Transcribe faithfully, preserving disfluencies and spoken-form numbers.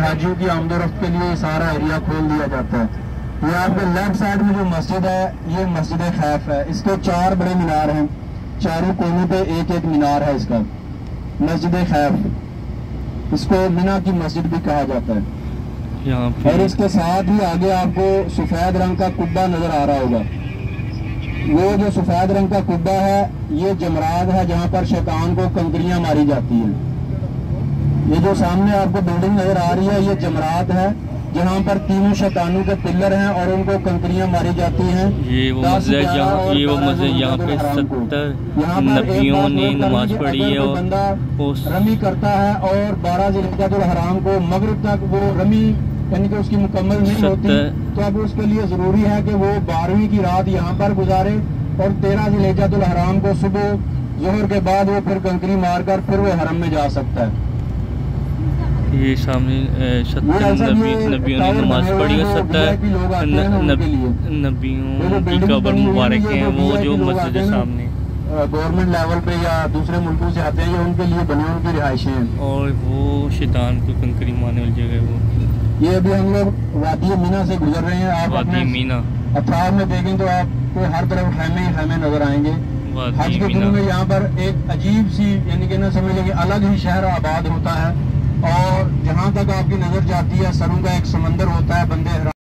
हाजियों की आमदोरफ्त के लिए सारा एरिया खोल दिया जाता है। ये आपके लेफ्ट साइड में जो मस्जिद है ये मस्जिद खैफ है। इसके चार बड़े मीनार हैं, चारों कोनों पे एक एक मीनार है इसका। मस्जिद खैफ, इसको मिना की मस्जिद भी कहा जाता है। यहाँ और इसके साथ ही आगे आपको सफेद रंग का कुब्बा नजर आ रहा होगा। वो जो सफेद रंग का कुब्बा है ये जमरात है, जहाँ पर शैतान को कंकरियां मारी जाती हैं। ये जो सामने आपको बिल्डिंग नजर आ रही है ये जमरात है, जहाँ पर तीनों शैतानों के पिलर हैं और उनको कंकरियां मारी जाती हैं। ये वो मस्जिद यहाँ ये वो मस्जिद यहाँ पे सत्तर नबियों ने नमाज पढ़ी है और रमी करता है और बारह जिल्हिज्जा हराम को मगरिब तक वो रमी यानी कि उसकी मुकम्मल नहीं होती, तो अब उसके लिए जरूरी है कि वो बारहवीं की रात यहाँ पर गुजारे और तेरह जिल्हिज्जा हराम को सुबह जोहर के बाद वो फिर कंकरी मारकर फिर वो हरम में जा सकता है। ये सामने सत्तर नबी, नबियों ने नमाज पढ़ी है, सत्तर नबियों की कब्र मुबारक हैं वो जो मस्जिद सामने गवर्नमेंट लेवल पे या दूसरे मुल्कों से आते हैं, ये उनके लिए बनी उनकी रिहाइशें हैं और वो शैतान को कंकरी मारने वाली जगह है वो। ये अभी हम लोग वादी मीना से गुजर रहे हैं। आप वादी मीना अफार में देखें तो आपको हर तरफ खैमे ही खैमे नजर आएंगे। हज के दिनों में यहाँ पर एक अजीब सी यानी कि ना समझ लेंगे अलग ही शहर आबाद होता है और जहाँ तक आपकी नजर जाती है सरों का एक समंदर होता है। बंदे